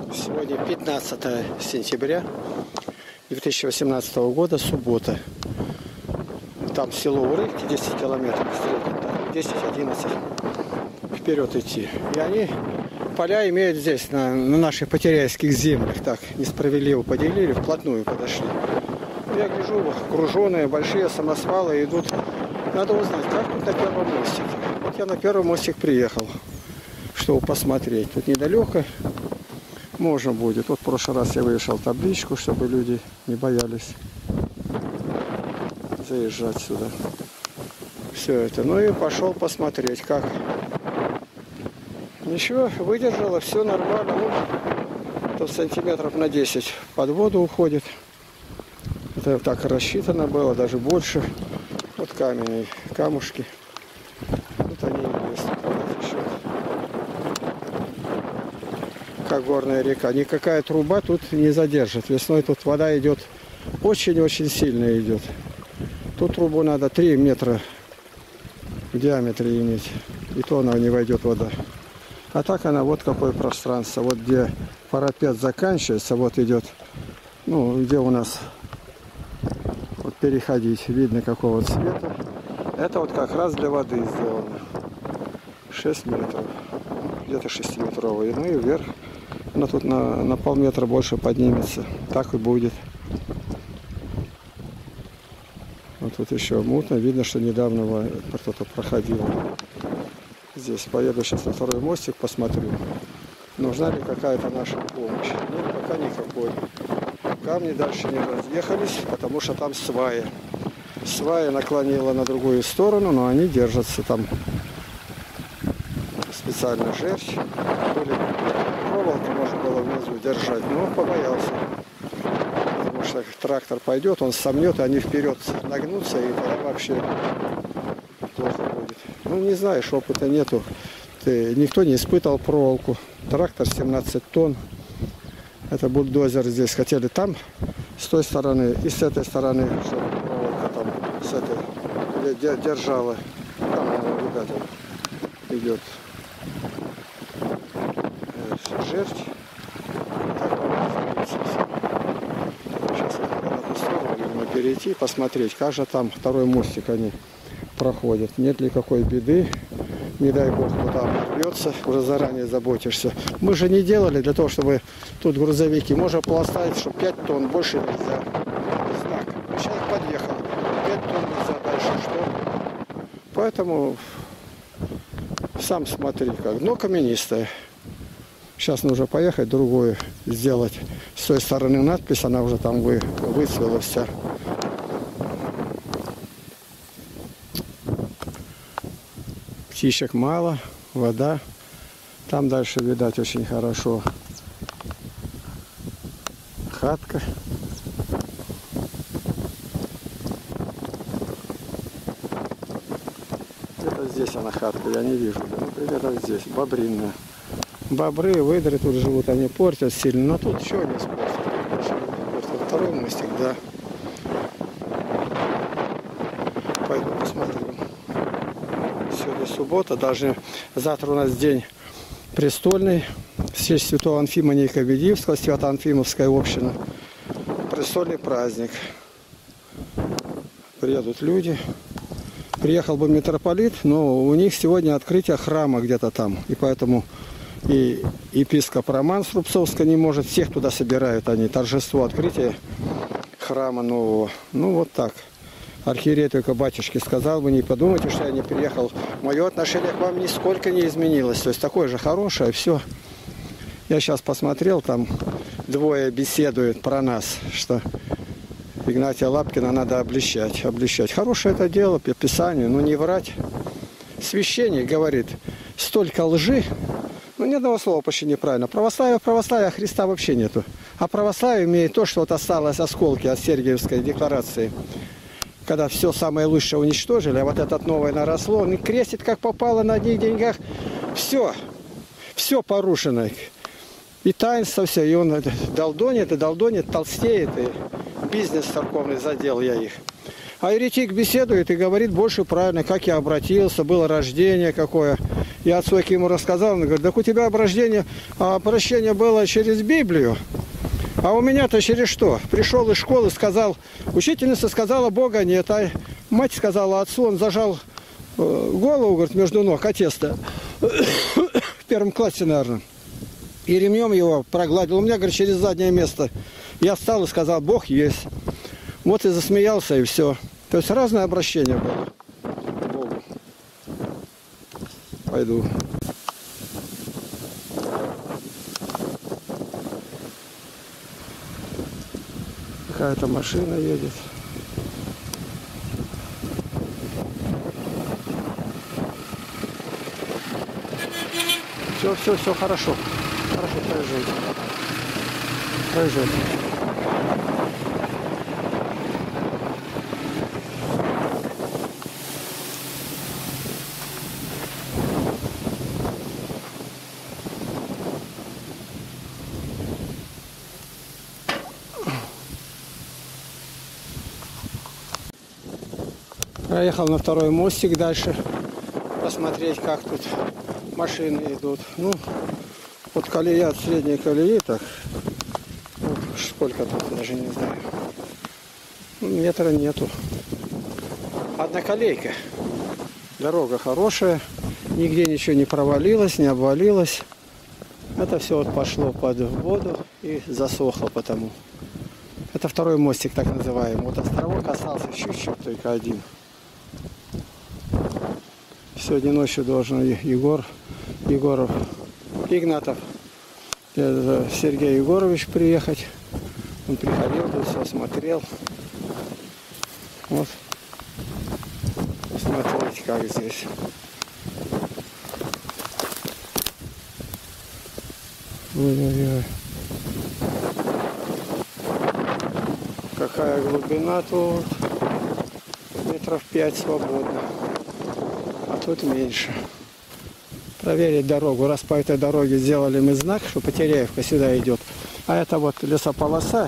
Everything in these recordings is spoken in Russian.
Сегодня 15 сентября 2018 года, суббота. Там село Урыки, 10 километров, 10-11 вперед идти. И они поля имеют здесь, на наших потеряйских землях. Так, несправедливо поделили, вплотную подошли. Я гляжу, окруженные большие самосвалы идут. Надо узнать, как тут на первом мостике. Вот я на первый мостик приехал, чтобы посмотреть. Тут недалеко. Можно будет. Вот в прошлый раз я вывешал табличку, чтобы люди не боялись заезжать сюда. Все это. Ну и пошел посмотреть, как. Ничего, выдержало, все нормально. Ну, тут сантиметров на 10 под воду уходит. Это так рассчитано было, даже больше. Вот камень, камушки. Вот они есть. Как горная река. Никакая труба тут не задержит. Весной тут вода идет, очень-очень сильно идет. Тут трубу надо 3 метра в диаметре иметь. И то она не войдет вода. А так она вот какое пространство. Вот где парапет заканчивается, вот идет, ну, где у нас вот переходить, видно какого цвета. Это вот как раз для воды сделано. 6 метров. Где-то 6-метровый. Ну и вверх. Она тут на полметра больше поднимется. Так и будет. Вот тут еще мутно. Видно, что недавно кто-то проходил. Здесь поеду сейчас на второй мостик, посмотрю. Нужна ли какая-то наша помощь. Нет, пока никакой. Камни дальше не разъехались, потому что там сваи. Сваи наклонила на другую сторону, но они держатся там. Специально жерсть. Проволоку можно было внизу держать, но побоялся. Потому что трактор пойдет, он сомнет, и они вперед нагнутся, и тогда вообще плохо будет. Ну, не знаешь, опыта нету. Никто не испытывал проволоку. Трактор 17 тонн. Это бульдозер здесь. Хотели там, с той стороны и с этой стороны, чтобы проволока там с этой держала. Там она, ребята, идет. Жертв. Сейчас я на эту сторону нужно перейти, посмотреть, как же там второй мостик они проходят. Нет ли какой беды, не дай бог, кто там рвется, уже заранее заботишься. Мы же не делали для того, чтобы тут грузовики, можно поставить, что 5 тонн, больше нельзя. Знак. Человек подъехал, 5 тонн нельзя, дальше что? Поэтому сам смотри как. Дно каменистое. Сейчас нужно поехать, другую сделать. С той стороны надпись, она уже там выцвела вся. Птичек мало, вода. Там дальше, видать, очень хорошо. Хатка. Где-то здесь она хатка, я не вижу. Ну, примерно здесь, бобринная. Бобры, выдры тут живут, они портят сильно, но тут еще не испортят. Второй мостик, да. Пойду посмотрю. Сегодня суббота, даже завтра у нас день престольный. В честь святого Анфима Никобедивского, Свято-Анфимовская община. Престольный праздник. Приедут люди. Приехал бы митрополит, но у них сегодня открытие храма где-то там. И поэтому и епископ Роман Срубцовский не может, всех туда собирают они, торжество открытия храма нового. Ну вот так. Архиерей только батюшке сказал, вы не подумайте, что я не приехал. Мое отношение к вам нисколько не изменилось. То есть такое же хорошее, все. Я сейчас посмотрел, там двое беседуют про нас, что Игнатия Лапкина надо обличать. Хорошее это дело по Писанию, но не врать. Священник говорит, столько лжи. Ну, ни одного слова почти неправильно. Православие, а Христа вообще нету. А православие имеет то, что вот осталось осколки от Сергиевской декларации. Когда все самое лучшее уничтожили, а вот этот новое наросло, он крестит как попало на одних деньгах. Все порушено. И таинство все, и он долдонит, толстеет, и бизнес церковный задел я их. А еретик беседует и говорит больше правильно, как я обратился, было рождение какое. Я отцовке ему рассказал, он говорит, так у тебя обращение было через Библию. А у меня-то через что? Пришел из школы, сказал, учительница сказала, Бога нет. А мать сказала отцу, он зажал голову, говорит, между ног, отец-то. В первом классе, наверное. И ремнем его прогладил. У меня, говорит, через заднее место. Я встал и сказал, Бог есть. Вот и засмеялся, и все. То есть разное обращение было к Богу. Пойду. Какая-то машина едет. Все, хорошо. Хорошо, проезжайте. Проезжайте. Проехал на второй мостик дальше, посмотреть, как тут машины идут. Ну, вот колея от средней колеи, так, вот сколько тут, даже не знаю, метра нету. Одна колейка. Дорога хорошая, нигде ничего не провалилось, не обвалилось. Это все вот пошло под воду и засохло потому. Это второй мостик, так называемый. Вот островок остался чуть-чуть, только один. Сегодня ночью должен Егоров, Игнатов, Сергей Егорович приехать. Он приходил, тут все смотрел. Вот. Смотрите, как здесь. Ой-ой-ой. Какая глубина тут. Метров 5 свободно. А тут меньше. Проверить дорогу. Раз по этой дороге сделали мы знак, что Потеряевка сюда идет. А это вот лесополоса.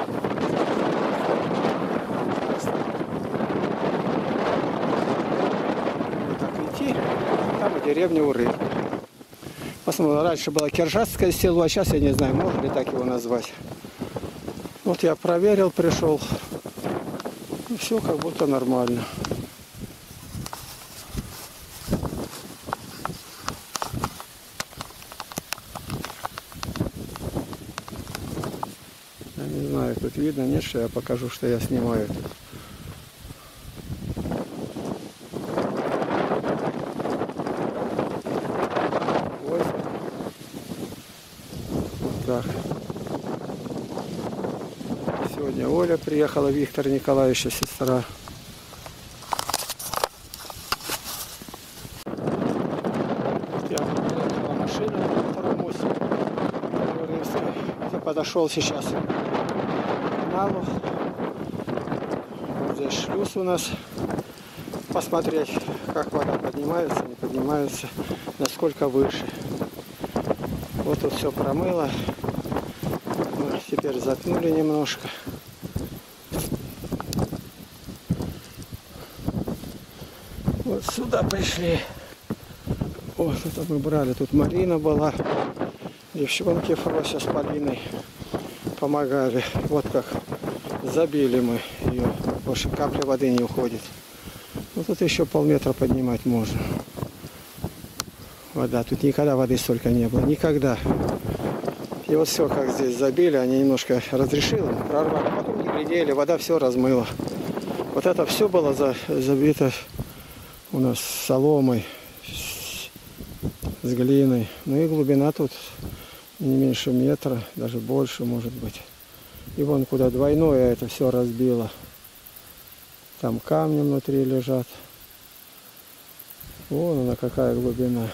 Вот так идти. Там и деревня Уры. Посмотрим, раньше было Киржатское село, а сейчас я не знаю, можно ли так его назвать. Вот я проверил, пришел. И все как будто нормально. Я не знаю, тут видно, нет, что я покажу, что я снимаю. Вот так. Сегодня Оля приехала, Виктор Николаевич, сестра. Я приехала машина на втором мостике. Я подошел сейчас к каналу. Вот здесь шлюз у нас. Посмотреть, как вода поднимается, не поднимается, насколько выше. Вот тут все промыло. Мы теперь заткнули немножко. Вот сюда пришли. Вот это мы брали. Тут Марина была. Девчонки Фрося с Полиной помогали. Вот как забили мы ее. Больше капли воды не уходит. Вот тут еще полметра поднимать можно. Вода. Тут никогда воды столько не было. Никогда. И вот все, как здесь забили, они немножко разрешили, прорвали. Потом не глядели, вода все размыла. Вот это все было забито у нас соломой, с глиной. Ну и глубина тут не меньше метра, даже больше может быть. И вон куда двойное это все разбило. Там камни внутри лежат. Вон она какая глубина.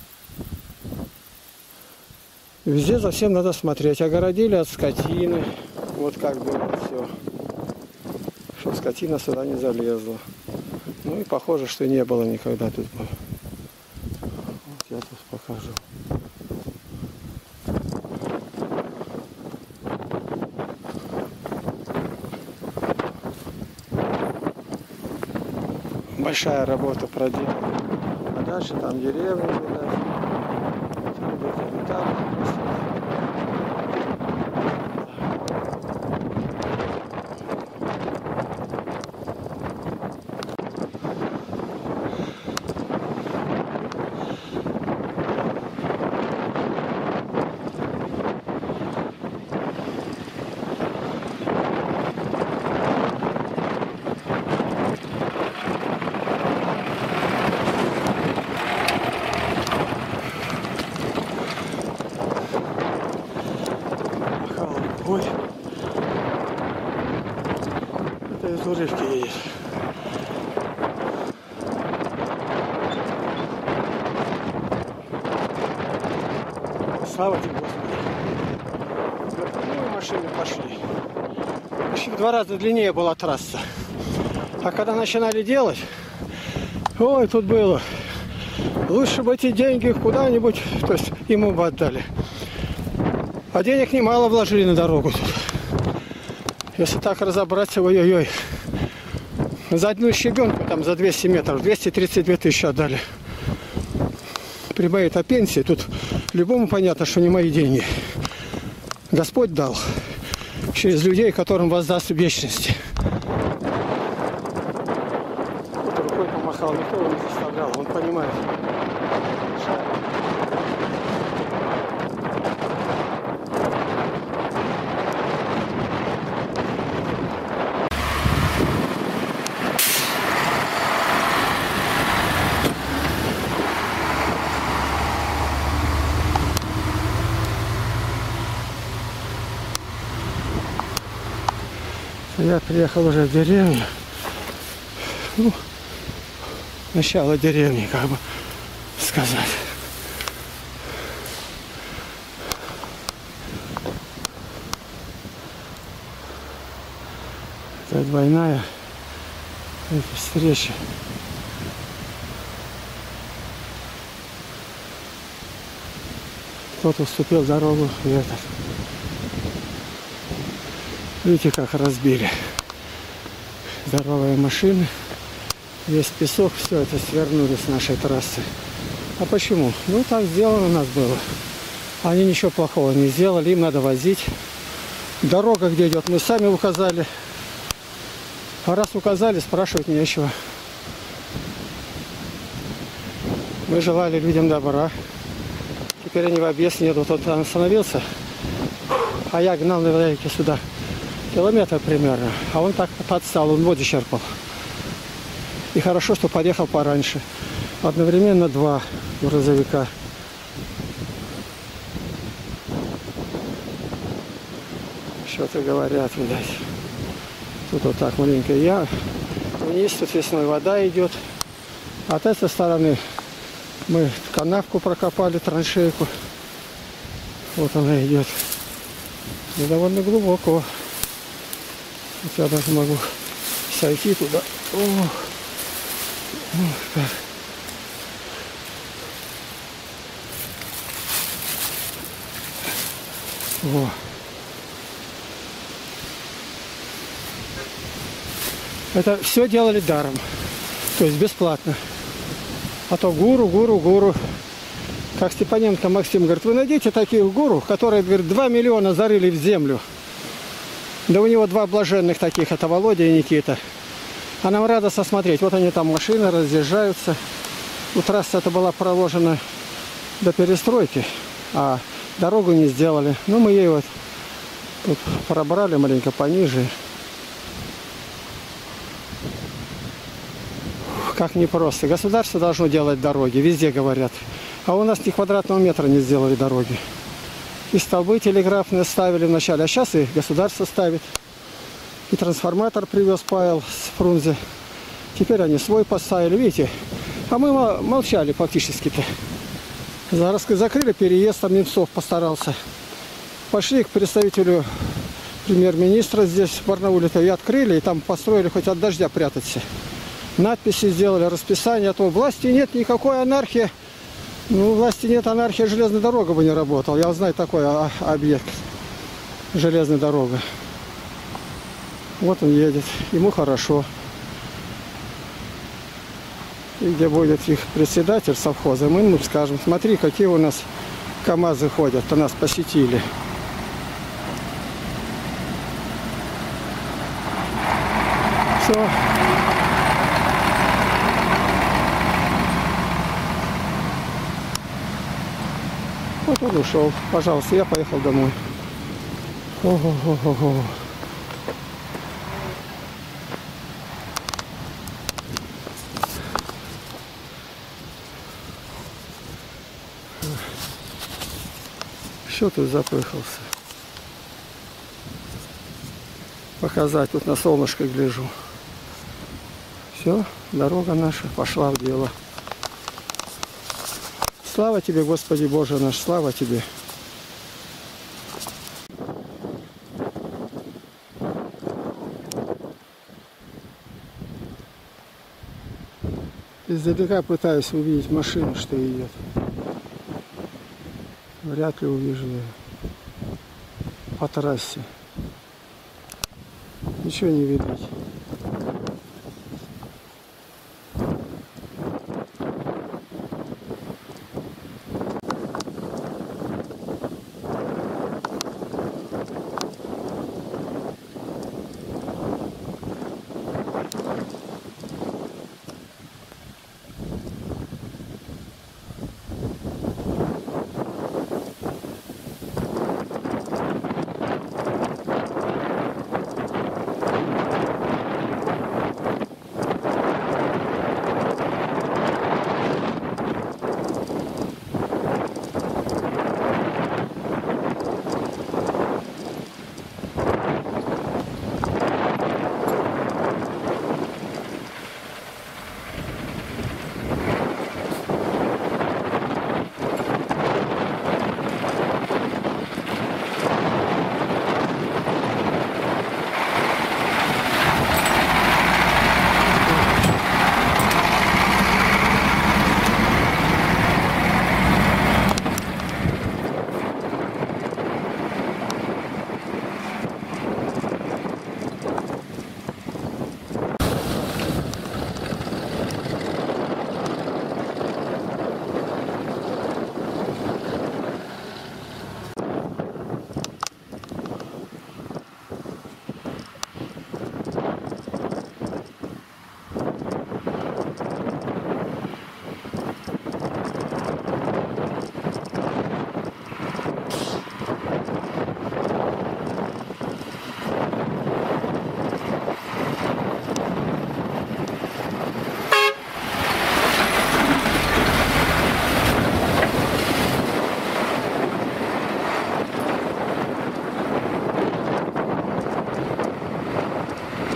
Везде за всем надо смотреть. Огородили от скотины. Вот как было все. Чтобы скотина сюда не залезла. Ну и похоже, что не было никогда тут. Вот я тут покажу. большая работа проделана. А дальше там деревни, видать. Там где-то металл. Ой, это из Луживки едет. Слава тебе, Господи. Ну, машины пошли. Почти в 2 раза длиннее была трасса. А когда начинали делать, ой, тут было. Лучше бы эти деньги куда-нибудь, то есть ему бы отдали. А денег немало вложили на дорогу тут. Если так разобраться, ой-ой-ой. За одну щебенку, там за 200 метров, 232 тысячи отдали. При моей-то пенсии тут любому понятно, что не мои деньги. Господь дал. Через людей, которым воздаст в вечности. Вот рукой помахал, никто его не заставлял, он понимает. Я приехал уже в деревню. Ну, начало деревни, как бы сказать. Это двойная встреча. Кто-то уступил дорогу и этот. Видите, как разбили. Здоровые машины. Весь песок, все это свернули с нашей трассы. А почему? Ну, так сделано у нас было. Они ничего плохого не сделали, им надо возить. Дорога, где идет, мы сами указали. А раз указали, спрашивать нечего. Мы желали людям добра. Теперь они в объезд едут. Вот он остановился, а я гнал на велике сюда. Километр примерно. А он так подстал, он воду черпал. И хорошо, что подъехал пораньше. Одновременно 2 грузовика. Что-то говорят, видать. Тут вот так маленькая яма. Вниз тут весной вода идет. А от этой стороны мы канавку прокопали, траншейку. Вот она идет. И довольно глубоко. Вот я даже могу сойти туда. Ох. Ох, как. Во. Это все делали даром. То есть бесплатно. А то гуру. Как Степаненко Максим говорит, вы найдите таких гуру, которые, говорит, 2 миллиона зарыли в землю. Да у него 2 блаженных таких, это Володя и Никита. А нам радостно смотреть. Вот они там, машины разъезжаются. У трассы это была проложена до перестройки, а дорогу не сделали. Ну, мы ей вот тут пробрали маленько пониже. Как непросто. Государство должно делать дороги, везде говорят. А у нас ни квадратного метра не сделали дороги. И столбы телеграфные ставили вначале, а сейчас и государство ставит. И трансформатор привез Павел с Фрунзе. Теперь они свой поставили, видите. А мы молчали фактически-то. Закрыли переезд, там Немцов постарался. Пошли к представителю премьер-министра здесь, в Барнауле-то, и открыли, и там построили хоть от дождя прятаться. Надписи сделали, расписание, а то власти нет, никакой анархии. Ну, власти нет, анархия, железная дорога бы не работала. Я знаю такой объект. Железная дорога. Вот он едет. Ему хорошо. И где будет их председатель совхоза, мы ему скажем: смотри, какие у нас КАМАЗы ходят, то нас посетили. Все. Вот он ушел. Пожалуйста, я поехал домой. Ого-го-го-го. Что тут запыхался? Показать, тут на солнышко гляжу. Все, дорога наша пошла в дело. Слава тебе, Господи Боже наш, слава тебе. Издалека пытаюсь увидеть машину, что идет. Вряд ли увижу ее по трассе. Ничего не видать.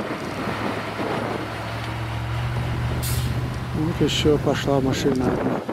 Вот еще пошла машина одна.